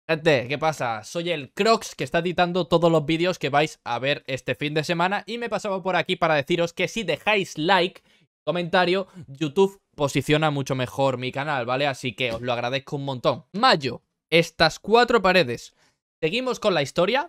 Gente, ¿qué pasa? Soy el Crocs que está editando todos los vídeos que vais a ver este fin de semana y me pasaba por aquí para deciros que si dejáis like, comentario, YouTube posiciona mucho mejor mi canal, ¿vale? Así que os lo agradezco un montón. Mayo, estas 4 paredes. Seguimos con la historia.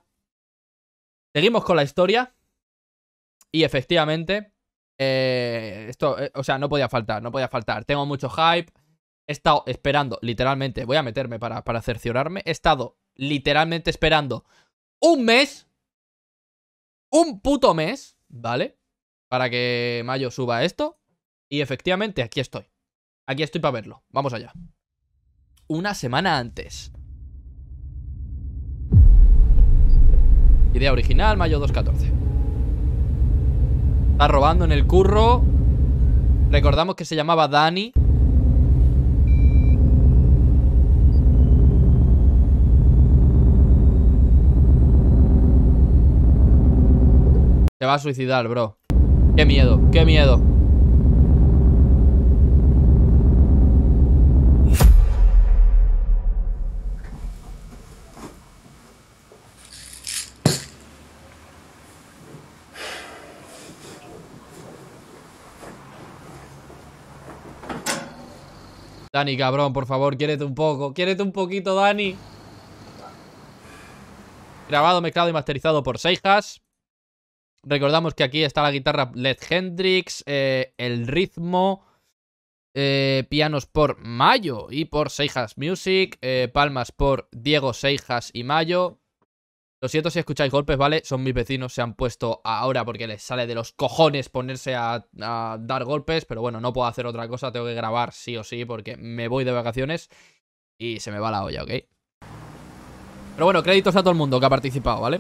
Y efectivamente, esto, o sea, no podía faltar. Tengo mucho hype. He estado esperando, literalmente, voy a meterme para cerciorarme. He estado literalmente esperando un mes. Un puto mes, ¿vale? Para que Mayo suba esto. Y efectivamente, aquí estoy. Aquí estoy para verlo. Vamos allá. Una semana antes. Idea original, mayo 2.14. Está robando en el curro. Recordamos que se llamaba Dani. Se va a suicidar, bro. Qué miedo, qué miedo. Dani, cabrón, por favor, quiérete un poco. Quiérete un poquito, Dani. Grabado, mezclado y masterizado por Seijas. Recordamos que aquí está la guitarra Led Hendrix, el ritmo, pianos por Mayo y por Seijas Music, palmas por Diego Seijas y Mayo. Lo siento si escucháis golpes, ¿vale? Son mis vecinos, se han puesto ahora porque les sale de los cojones ponerse a dar golpes, pero bueno, no puedo hacer otra cosa, tengo que grabar sí o sí porque me voy de vacaciones y se me va la olla, ¿ok? Pero bueno, créditos a todo el mundo que ha participado, ¿vale?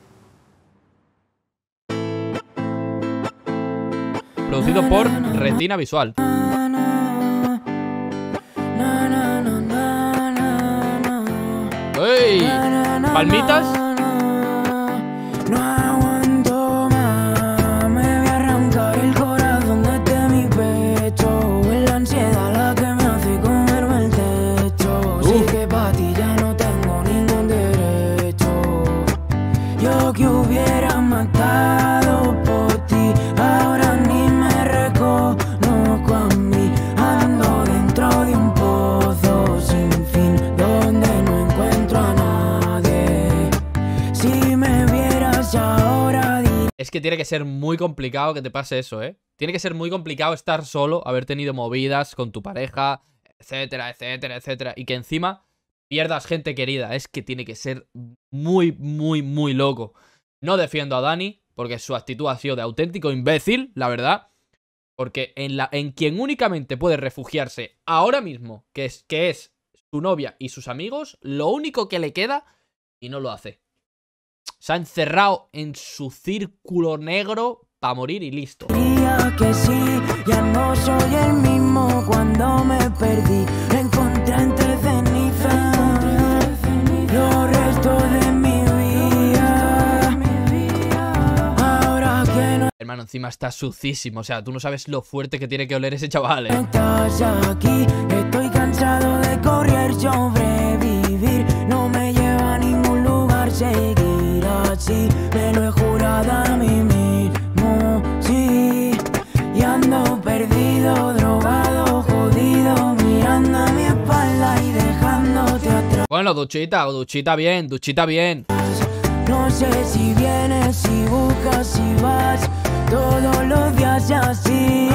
Producido por Retina Visual. ¡Ey! ¿Palmitas? No aguanto más, me voy a arrancar el corazón desde mi pecho. Es la ansiedad la que me hace comerme el techo. Sí que para ti ya no tengo ningún derecho. Yo que hubiera matado por ti, ahora ni me reconozco a mí. Ando dentro de un pozo sin fin, donde no encuentro a nadie. Si me vieras ahora... Es que tiene que ser muy complicado que te pase eso, ¿eh? Tiene que ser muy complicado estar solo, haber tenido movidas con tu pareja, etcétera, etcétera, etcétera. Y que encima pierdas gente querida. Es que tiene que ser muy, muy, muy loco. No defiendo a Dani, porque su actitud ha sido de auténtico imbécil, la verdad. Porque en quien únicamente puede refugiarse ahora mismo, que es su novia y sus amigos, lo único que le queda, y no lo hace. Se ha encerrado en su círculo negro para morir y listo. Que sí, ya no soy el mismo cuando me perdí. Encontré entre cenizas los restos de mi vida. Ahora que no Hermano, encima está sucísimo. O sea, tú no sabes lo fuerte que tiene que oler ese chaval, ¿eh? estás aquí, estoy cansado de correr, sobrevivir. No me lleva a ningún lugar seguir así. Me lo he jurado a mí mismo, sí. Y ando perdido, drogado, jodido, mirando a mi espalda y dejándote atrás. Bueno, duchita bien, duchita bien. No sé si vienes, si buscas, si vas todos los días así.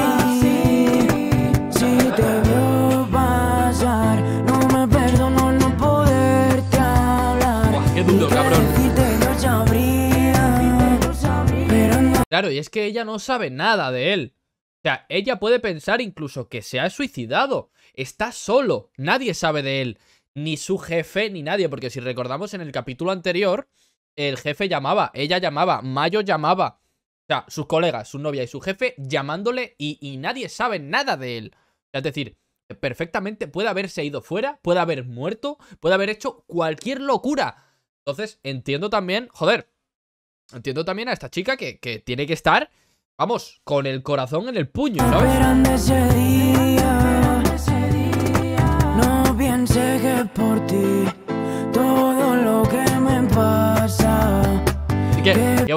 Si te veo pasar, no me perdono no poderte hablar. Buah, qué duro, cabrón. Decirte yo sabría, pero no. Claro, y es que ella no sabe nada de él. O sea, ella puede pensar incluso que se ha suicidado. Está solo, nadie sabe de él. Ni su jefe, ni nadie. Porque si recordamos en el capítulo anterior, el jefe llamaba, ella llamaba, Mayo llamaba. O sea, sus colegas, su novia y su jefe llamándole y nadie sabe nada de él. Es decir, perfectamente puede haberse ido fuera, puede haber muerto, puede haber hecho cualquier locura. Entonces, entiendo también, joder, entiendo también a esta chica que tiene que estar, vamos, con el corazón en el puño, ¿sabes? Esperando ese día, no piense que por ti todo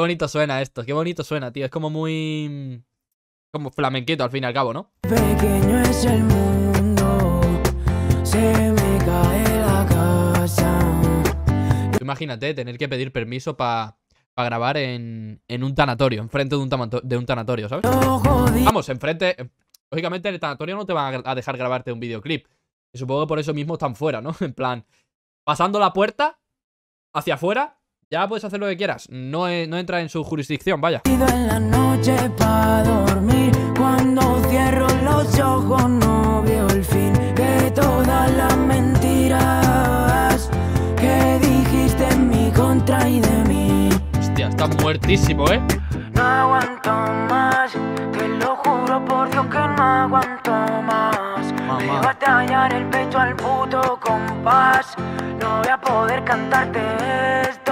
bonito suena esto. Qué bonito suena, tío. Es como muy... como flamenquito al fin y al cabo, ¿no? Pequeño es el mundo, se me cae la casa. Tú imagínate tener que pedir permiso para grabar en un tanatorio, enfrente de un tanatorio, ¿sabes? Vamos, enfrente... Lógicamente en el tanatorio no te van a dejar grabarte un videoclip. Y supongo que por eso mismo están fuera, ¿no? En plan, pasando la puerta hacia afuera, ya puedes hacer lo que quieras. No entra en su jurisdicción, vaya. En la noche para dormir, cuando cierro los ojos no veo el fin de todas las mentiras que dijiste en mi contra y de mí. Hostia, está muertísimo, ¿eh? No aguanto más, te lo juro por Dios que no aguanto más. Me va a tallar el pecho al puto compás. No voy a poder cantarte esto.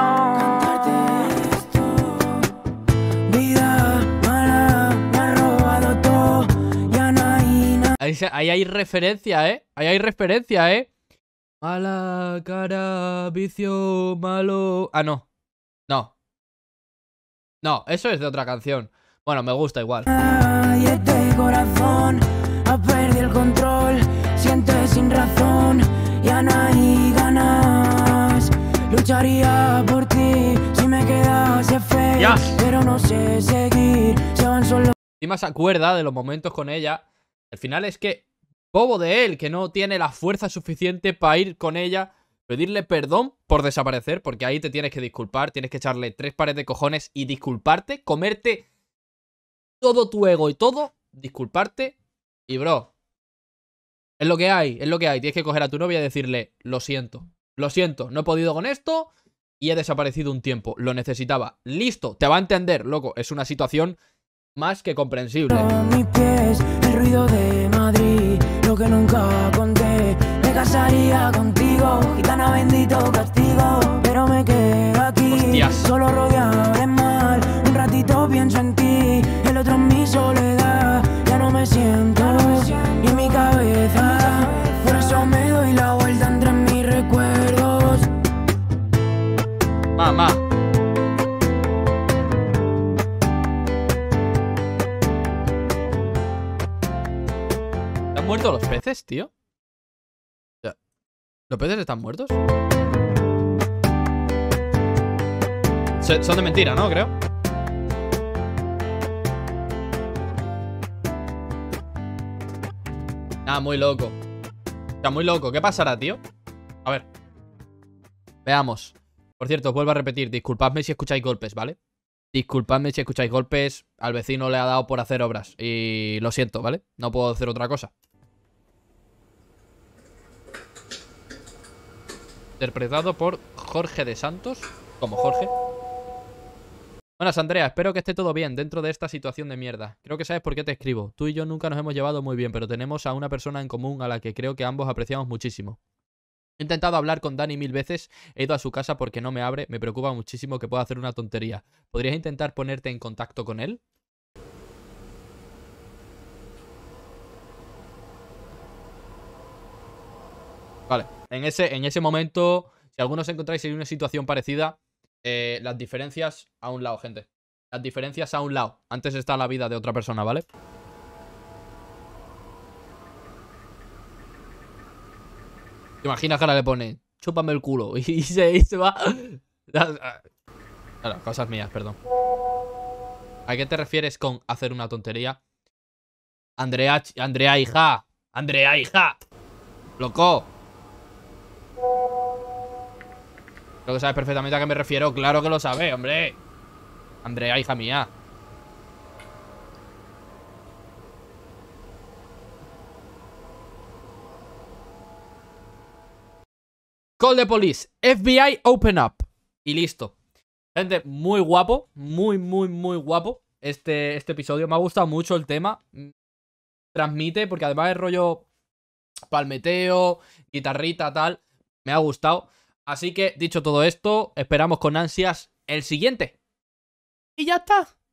Vida mala, me ha robado todo. Ya no hay nada. Ahí hay referencia, ¿eh? Ahí hay referencia, ¿eh? Mala cara, vicio malo... Ah, no. No. No, eso es de otra canción. Bueno, me gusta igual. Y este corazón ha perdido el control. Siente sin razón, ya no hay ganas. Lucharía por ti si me quedase fe. Yes. Pero no sé seguir, se van solo. Encima se acuerda de los momentos con ella. Al final es que... bobo de él, que no tiene la fuerza suficiente para ir con ella... pedirle perdón por desaparecer, porque ahí te tienes que disculpar, tienes que echarle 3 pares de cojones y disculparte, comerte todo tu ego y todo, disculparte y bro, es lo que hay, tienes que coger a tu novia y decirle, lo siento, no he podido con esto y he desaparecido un tiempo, lo necesitaba, listo, te va a entender, loco, es una situación más que comprensible. Mis pies, el ruido de Madrid, lo que nunca conté. Me casaría contigo, gitana bendito castigo. Pero me quedo aquí, Hostias. solo rodeado de mal. Un ratito pienso en ti, el otro en mi soledad. Ya no me siento ni en mi cabeza. Por eso me doy la vuelta entre mis recuerdos. Mamá. ¿Han muerto los peces, tío? ¿Los peces están muertos? Son de mentira, ¿no? Creo. Ah, muy loco. Está muy loco. ¿Qué pasará, tío? A ver. Veamos. Por cierto, os vuelvo a repetir. Disculpadme si escucháis golpes, ¿vale? Disculpadme si escucháis golpes. Al vecino le ha dado por hacer obras. Y lo siento, ¿vale? No puedo hacer otra cosa. Interpretado por Jorge de Santos. Como Jorge. Buenas, Andrea. Espero que esté todo bien dentro de esta situación de mierda. Creo que sabes por qué te escribo. Tú y yo nunca nos hemos llevado muy bien, pero tenemos a una persona en común a la que creo que ambos apreciamos muchísimo. He intentado hablar con Dani 1000 veces. He ido a su casa porque no me abre. Me preocupa muchísimo que pueda hacer una tontería. ¿Podrías intentar ponerte en contacto con él? Vale, en ese momento, si alguno os encontráis en una situación parecida, las diferencias a un lado, gente. Las diferencias a un lado. Antes está la vida de otra persona, ¿vale? ¿Te imaginas que ahora le pone chúpame el culo y se va? Claro, cosas mías, perdón. ¿A qué te refieres con hacer una tontería? Andrea, hija. Andrea, hija. Loco. Creo que sabes perfectamente a qué me refiero. Claro que lo sabes, hombre. Andrea, hija mía. Call the police. FBI, open up. Y listo. Gente, muy guapo. Muy, muy, muy guapo este episodio. Me ha gustado mucho el tema. Transmite, porque además es rollo palmeteo, guitarrita, tal. Me ha gustado. Así que, dicho todo esto, esperamos con ansias el siguiente. Y ya está.